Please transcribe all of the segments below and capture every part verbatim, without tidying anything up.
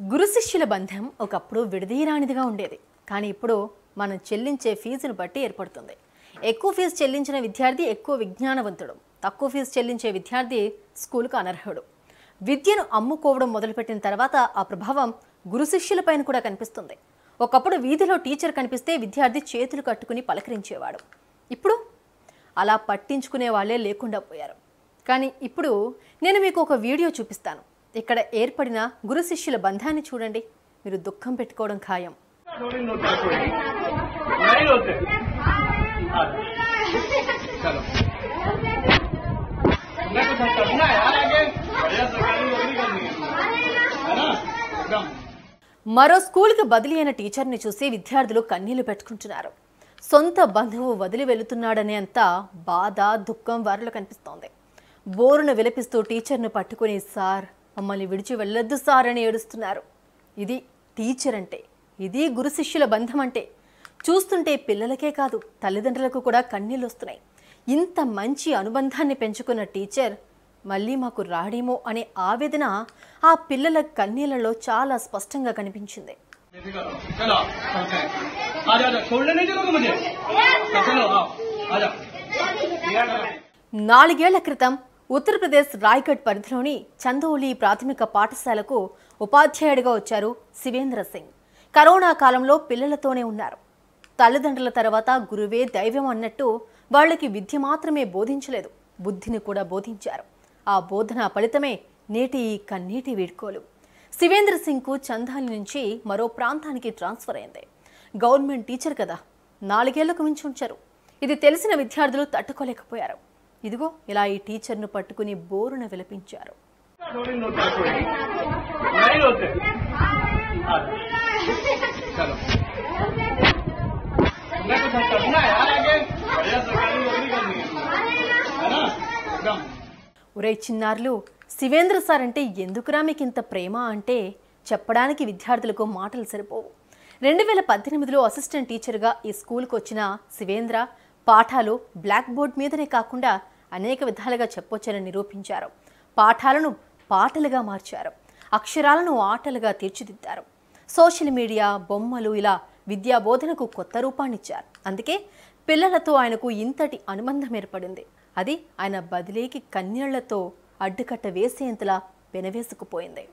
గురు శిష్యుల బంధం ఒకప్పుడు విడదీయరానిదిగా ఉండేది. కానీ ఇప్పుడు మనం చెల్లించే ఫీజును బట్టి ఏర్పడుతుంది. ఎక్కువ ఫీజు చెల్లించిన విద్యార్థి ఎక్కువ విజ్ఞానవంతుడు, తక్కువ ఫీజు చెల్లించే విద్యార్థి స్కూలుకు అనర్హుడు. విద్యను అమ్ముకోవడం మొదలుపెట్టిన తర్వాత ఆ ప్రభావం గురు శిష్యులపైన కూడా కనిపిస్తుంది. ఒకప్పుడు వీధిలో టీచర్ కనిపిస్తే విద్యార్థి చేతులు కట్టుకుని పలకరించేవాడు. ఇప్పుడు అలా పట్టించుకునే వాళ్ళే లేకుండా పోయారు. కానీ ఇప్పుడు నేను మీకు ఒక వీడియో చూపిస్తాను. ఇక్కడ ఏర్పడిన గురు శిష్యుల బంధాన్ని చూడండి, మీరు దుఃఖం పెట్టుకోవడం ఖాయం. మరో స్కూల్కి బదిలీ అయిన టీచర్ని చూసి విద్యార్థులు కన్నీళ్లు పెట్టుకుంటున్నారు. సొంత బంధువు వదిలి వెళుతున్నాడనే అంత బాధ, దుఃఖం వారిలో కనిపిస్తోంది. బోరును విలపిస్తూ టీచర్ను పట్టుకుని, సార్ మమ్మల్ని విడిచి వెళ్ళొద్దు సార్ అని ఏడుస్తున్నారు. ఇది టీచర్ అంటే, ఇది గురు శిష్యుల బంధం అంటే. చూస్తుంటే పిల్లలకే కాదు, తల్లిదండ్రులకు కూడా కన్నీళ్ళు వస్తున్నాయి. ఇంత మంచి అనుబంధాన్ని పెంచుకున్న టీచర్ మళ్ళీ మాకు రాడేమో అనే ఆవేదన ఆ పిల్లల కన్నీళ్లలో చాలా స్పష్టంగా కనిపించింది. నాలుగేళ్ల క్రితం ఉత్తరప్రదేశ్ రాయ్గఢ్ పరిధిలోని చందౌలి ప్రాథమిక పాఠశాలకు ఉపాధ్యాయుడిగా వచ్చారు శివేంద్ర సింగ్. కరోనా కాలంలో పిల్లలతోనే ఉన్నారు. తల్లిదండ్రుల తర్వాత గురువే దైవం అన్నట్టు వాళ్ళకి విద్య మాత్రమే బోధించలేదు, బుద్ధిని కూడా బోధించారు. ఆ బోధన ఫలితమే నేటి ఈ కన్నీటి వీడ్కోలు. శివేంద్ర సింగ్కు చందాలి నుంచి మరో ప్రాంతానికి ట్రాన్స్ఫర్ అయింది. గవర్నమెంట్ టీచర్ కదా, నాలుగేళ్లకు మించి ఉంచారు. ఇది తెలిసిన విద్యార్థులు తట్టుకోలేకపోయారు. ఇదిగో ఇలా ఈ టీచర్ను పట్టుకుని బోరున విలపించారు. ఒరే చిన్నారులు, శివేంద్ర సార్ అంటే ఎందుకురా మీకు ఇంత ప్రేమ అంటే చెప్పడానికి విద్యార్థులకు మాటలు సరిపోవు. రెండు వేల పద్దెనిమిదిలో అసిస్టెంట్ టీచర్గా ఈ స్కూల్కి వచ్చిన శివేంద్ర పాఠాలు బ్లాక్ బోర్డ్ మీదనే కాకుండా అనేక విధాలుగా చెప్పొచ్చని నిరూపించారు. పాఠాలను పాటలుగా మార్చారు, అక్షరాలను ఆటలుగా తీర్చిదిద్దారు. సోషల్ మీడియా, బొమ్మలు ఇలా విద్యా బోధనకు కొత్త రూపాన్నిచ్చారు. అందుకే పిల్లలతో ఆయనకు ఇంతటి అనుబంధం ఏర్పడింది. అది ఆయన బదిలీకి కన్నీళ్లతో అడ్డుకట్ట వేసేంతలా పెనవేసుకుపోయింది.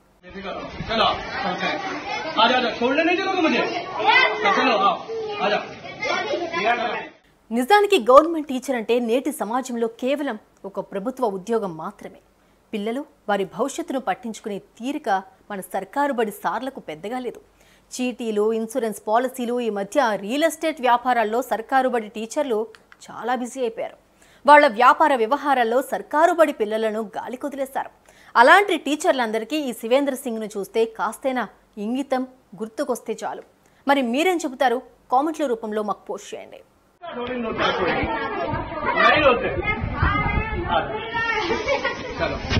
నిజానికి గవర్నమెంట్ టీచర్ అంటే నేటి సమాజంలో కేవలం ఒక ప్రభుత్వ ఉద్యోగం మాత్రమే. పిల్లలు వారి భవిష్యత్తును పట్టించుకునే తీరిక మన సర్కారు బడి సార్లకు పెద్దగా లేదు. చీటీలు, ఇన్సూరెన్స్ పాలసీలు, ఈ మధ్య రియల్ ఎస్టేట్ వ్యాపారాల్లో సర్కారు బడి టీచర్లు చాలా బిజీ అయిపోయారు. వాళ్ళ వ్యాపార వ్యవహారాల్లో సర్కారు బడి పిల్లలను గాలి కొదిలేశారు. అలాంటి టీచర్లందరికీ ఈ శివేంద్ర సింగ్ను చూస్తే కాస్తైనా ఇంగితం గుర్తుకొస్తే చాలు. మరి మీరేం చెబుతారు? కామెంట్ల రూపంలో మాకు పోస్ట్ చేయండి. चलो